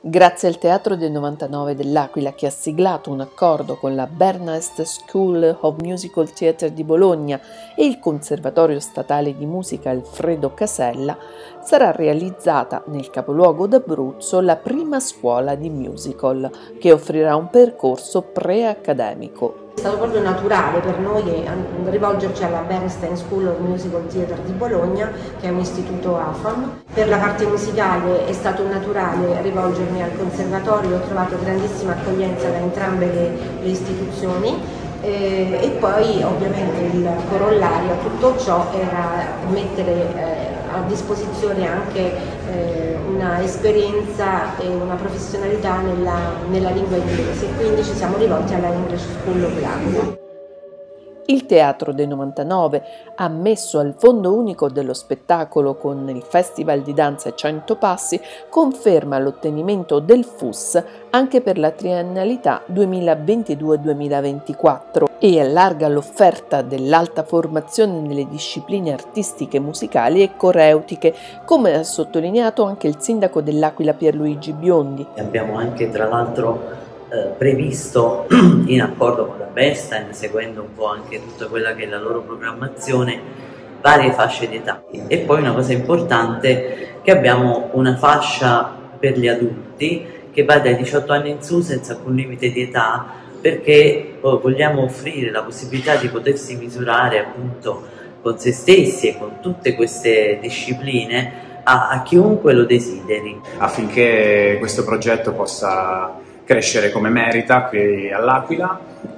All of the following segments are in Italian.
Grazie al Teatro del 99 dell'Aquila, che ha siglato un accordo con la Bernest School of Musical Theatre di Bologna e il Conservatorio Statale di Musica Alfredo Casella, sarà realizzata nel capoluogo d'Abruzzo la prima scuola di musical, che offrirà un percorso pre-accademico. È stato proprio naturale per noi rivolgerci alla Bernstein School of Musical Theatre di Bologna, che è un istituto AFAM. Per la parte musicale è stato naturale rivolgermi al conservatorio, ho trovato grandissima accoglienza da entrambe le istituzioni e poi ovviamente il corollario a tutto ciò era mettere a disposizione anche una esperienza e una professionalità nella lingua inglese, quindi ci siamo rivolti alla English School of L'Aquila. Il Teatro dei 99, ammesso al Fondo Unico dello Spettacolo con il Festival di Danza 100 Passi, conferma l'ottenimento del FUS anche per la triennalità 2022-2024 e allarga l'offerta dell'alta formazione nelle discipline artistiche, musicali e coreutiche, come ha sottolineato anche il sindaco dell'Aquila Pierluigi Biondi. Abbiamo anche tra l'altro previsto in accordo con la Bernstein, seguendo un po' anche tutta quella che è la loro programmazione, varie fasce di età. E poi una cosa importante, che abbiamo una fascia per gli adulti che va dai 18 anni in su senza alcun limite di età, perché vogliamo offrire la possibilità di potersi misurare appunto con se stessi e con tutte queste discipline a chiunque lo desideri. Affinché questo progetto possa crescere come merita qui all'Aquila,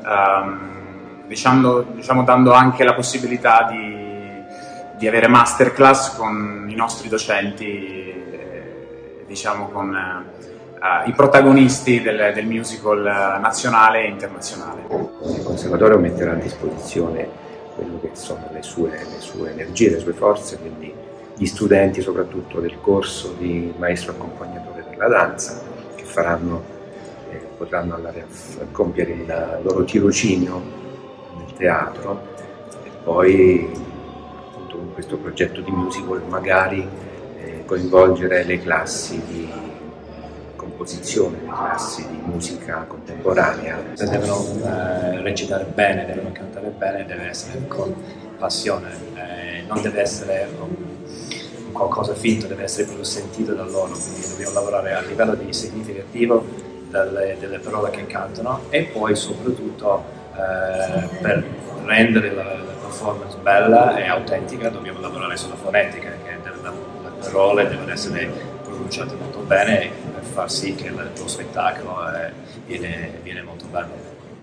diciamo dando anche la possibilità di avere masterclass con i nostri docenti, diciamo con i protagonisti del musical nazionale e internazionale. Il Conservatorio metterà a disposizione quello che sono le sue energie, le sue forze, quindi gli studenti soprattutto del corso di maestro accompagnatore della danza, che potranno andare a compiere il loro tirocinio nel teatro e poi appunto con questo progetto di musical magari coinvolgere le classi di composizione, le classi di musica contemporanea. Se devono recitare bene, devono cantare bene, deve essere con passione, non deve essere qualcosa finto, deve essere proprio sentito da loro, quindi dobbiamo lavorare a livello di significativo delle parole che cantano e poi soprattutto per rendere la performance bella e autentica dobbiamo lavorare sulla fonetica, che le parole devono essere pronunciate molto bene per far sì che lo spettacolo viene molto bello.